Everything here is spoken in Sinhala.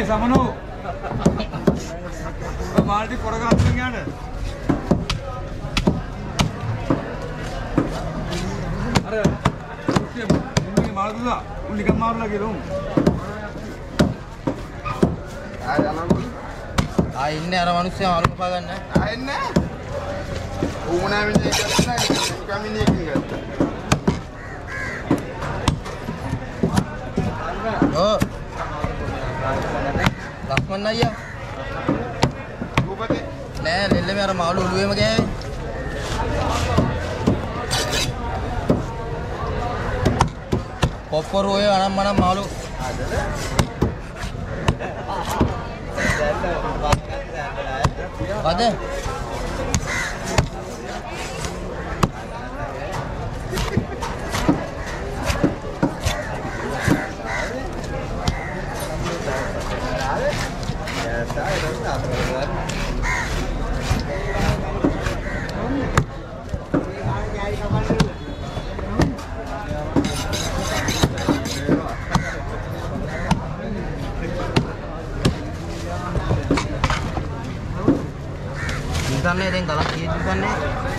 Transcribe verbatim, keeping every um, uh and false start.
සමනෝ. මාල්ටි පොර ගන්න යන්න. අර මුන්නේ මාල් දුලා උන්නිකම් මාරුලා කියලා උන්. ආ යනවා. ආ ඉන්නේ අර මිනිස්සයා මාළු කපා ගන්න. ආ එන්නේ. ඌමනා මිනිහ කියලා කමිනිය කියලා. Oh. ලක්මන් අයියා. රූපතේ. නෑ ලෙල්ලේ අර මාළු ඔළුවේම ගෑවේ. කොප්පර ඔය අනම් මනම් මාළු. අද Ikannya ada yang galak gitu kan nih.